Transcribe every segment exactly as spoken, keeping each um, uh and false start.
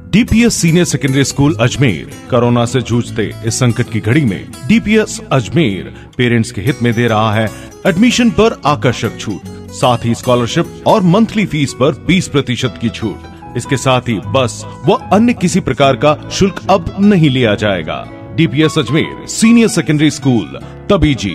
DPS senior secondary school Ajmer corona से जूझते इस संकट की घड़ी में डीपीएस अजमेर पेरेंट्स के हित में दे रहा है एडमिशन पर आकर्षक छूट, साथ ही स्कॉलरशिप और मंथली फीस पर बीस प्रतिशत की छूट। इसके साथ ही बस व अन्य किसी प्रकार का शुल्क अब नहीं लिया जाएगा। DPS Ajmer senior secondary school तभी जी।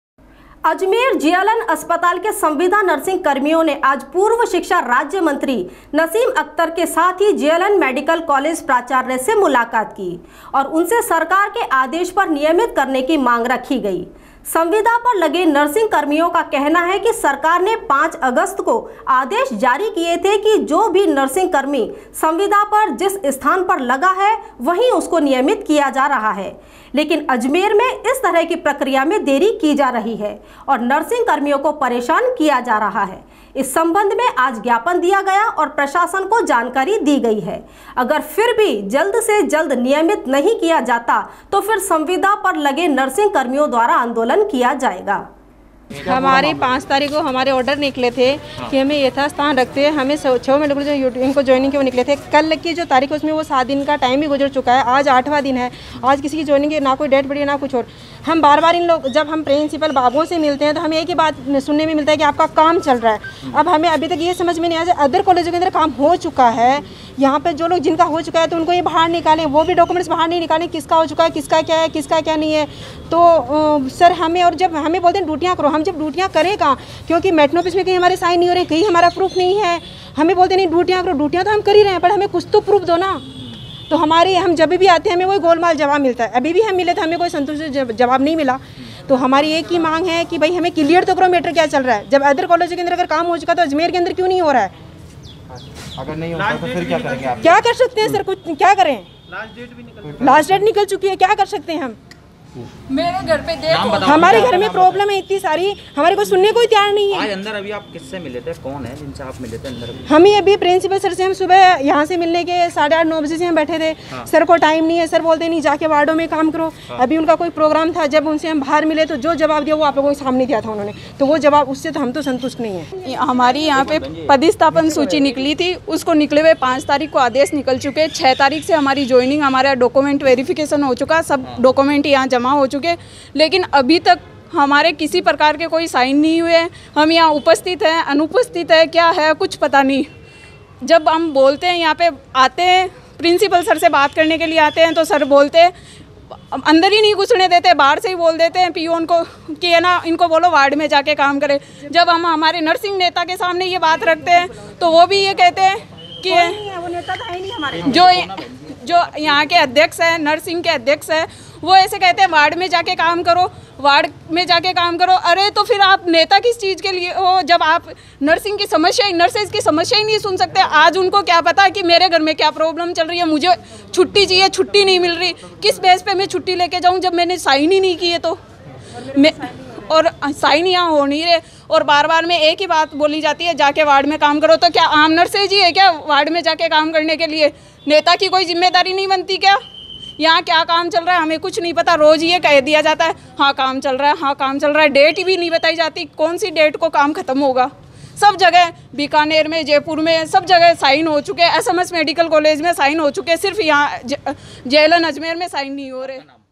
अजमेर जीएलएन अस्पताल के संविदा नर्सिंग कर्मियों ने आज पूर्व शिक्षा राज्य मंत्री नसीम अख्तर के साथ ही जीएलएन मेडिकल कॉलेज प्राचार्य से मुलाकात की और उनसे सरकार के आदेश पर नियमित करने की मांग रखी गई। संविदा पर लगे नर्सिंग कर्मियों का कहना है कि सरकार ने पाँच अगस्त को आदेश जारी किए थे कि जो भी नर्सिंग कर्मी संविदा पर जिस स्थान पर लगा है वहीं उसको नियमित किया जा रहा है, लेकिन अजमेर में इस तरह की प्रक्रिया में देरी की जा रही है और नर्सिंग कर्मियों को परेशान किया जा रहा है। इस संबंध में आज ज्ञापन दिया गया और प्रशासन को जानकारी दी गई है। अगर फिर भी जल्द से जल्द नियमित नहीं किया जाता तो फिर संविदा पर लगे नर्सिंग कर्मियों द्वारा आंदोलन किया जाएगा। हमारे पाँच तारीख को हमारे ऑर्डर निकले थे कि हमें यथास्थान रखते हैं, हमें छः मिनट जो इनको ज्वाइनिंग के वो निकले थे। कल की जो तारीख है उसमें वो सात दिन का टाइम भी गुजर चुका है, आज आठवां दिन है। आज किसी की ज्वाइनिंग की ना कोई डेट पड़ी है ना कुछ और। हम बार बार इन लोग जब हम प्रिंसिपल बाबुओं से मिलते हैं तो हमें एक ही बात सुनने में मिलता है कि आपका काम चल रहा है। अब हमें अभी तक ये समझ में नहीं आया, अदर कॉलेजों के अंदर काम हो चुका है, यहाँ पे जो लोग जिनका हो चुका है तो उनको ये बाहर निकालें, वो भी डॉक्यूमेंट्स बाहर नहीं निकालें किसका हो चुका है, किसका क्या है, किसका क्या नहीं है। तो आ, सर हमें और जब हमें बोलते हैं ड्यूटियाँ करो, हम जब ड्यूटियाँ करें कहाँ, क्योंकि मेट्रो ऑफिस में कहीं हमारे साइन नहीं हो रहे, कहीं हमारा प्रूफ नहीं है। हमें बोलते नहीं ड्यूटियाँ करो, ड्यूटियाँ तो हम कर ही रहे हैं पर हमें कुछ तो प्रूफ दो ना। तो हमारे हम जब भी आते हैं हमें वही गोलमाल जवाब मिलता है। अभी भी हम मिले थे, हमें कोई संतुष्ट जवाब नहीं मिला। तो हमारी एक ही मांग है कि भाई हमें क्लियर तो करो मैटर क्या चल रहा है। जब अदर कॉलेजों के अंदर अगर काम हो चुका तो अजमेर के अंदर क्यों नहीं हो रहा है? अगर नहीं होता तो फिर क्या करेंगे आप? क्या कर सकते हैं सर, कुछ क्या करें? लास्ट डेट भी निकल लास्ट डेट निकल चुकी है, क्या कर सकते हैं हम? मेरे घर पे देखो, हमारे घर में प्रॉब्लम है इतनी सारी, हमारे को सुनने को तैयार नहीं है। आज अंदर अभी आप किससे मिले थे, कौन है जिनसे आप मिले थे अंदर? हम ही अभी प्रिंसिपल सर से हम सुबह यहाँ से मिलने के साढ़े आठ नौ बजे से हम बैठे थे। हाँ। सर को टाइम नहीं है, सर बोलते नहीं जाके वार्डों में काम करो। हाँ। अभी उनका कोई प्रोग्राम था, जब उनसे हम बाहर मिले तो जो जवाब दिया वो आप लोगों के सामने दिया था उन्होंने, तो वो जवाब उससे तो हम तो संतुष्ट नहीं है। हमारी यहाँ पे पदस्थापन सूची निकली थी, उसको निकले हुए पाँच तारीख को आदेश निकल चुके। छः तारीख से हमारी ज्वाइनिंग, हमारा डॉक्यूमेंट वेरिफिकेशन हो चुका, सब डॉक्यूमेंट यहाँ जमा हो चुके, लेकिन अभी तक हमारे किसी प्रकार के कोई साइन नहीं हुए। हम यहाँ उपस्थित हैं, अनुपस्थित है, क्या है कुछ पता नहीं। जब हम बोलते हैं यहाँ पे आते हैं, प्रिंसिपल सर से बात करने के लिए आते हैं तो सर बोलते हैं अंदर ही नहीं घुसने देते, बाहर से ही बोल देते हैं पियोन को कि है ना इनको बोलो वार्ड में जाके काम करें। जब हम हमारे नर्सिंग नेता के सामने ये बात रखते हैं तो वो भी ये कहते हैं कि वो नेता तो है नहीं हमारे, जो जो यहाँ के अध्यक्ष हैं, नर्सिंग के अध्यक्ष हैं, वो ऐसे कहते हैं वार्ड में जाके काम करो, वार्ड में जाके काम करो। अरे तो फिर आप नेता किस चीज़ के लिए हो जब आप नर्सिंग की समस्या, नर्सेज की समस्या ही नहीं सुन सकते? आज उनको क्या पता कि मेरे घर में क्या प्रॉब्लम चल रही है, मुझे छुट्टी चाहिए, छुट्टी नहीं मिल रही, किस बेस पे मैं छुट्टी लेके जाऊँ जब मैंने साइन ही नहीं किए? तो मैं और साइन यहाँ हो नहीं रहे और बार बार में एक ही बात बोली जाती है जाके वार्ड में काम करो। तो क्या आम नर्सेज ही है क्या वार्ड में जाके काम करने के लिए? नेता की कोई जिम्मेदारी नहीं बनती क्या? यहाँ क्या काम चल रहा है हमें कुछ नहीं पता, रोज़ ये कह दिया जाता है हाँ काम चल रहा है, हाँ काम चल रहा है, डेट भी नहीं बताई जाती कौन सी डेट को काम खत्म होगा। सब जगह बीकानेर में, जयपुर में, सब जगह साइन हो चुके हैं, एसएमएस मेडिकल कॉलेज में साइन हो चुके हैं, सिर्फ यहाँ जीएलएन अजमेर में साइन नहीं हो रहे।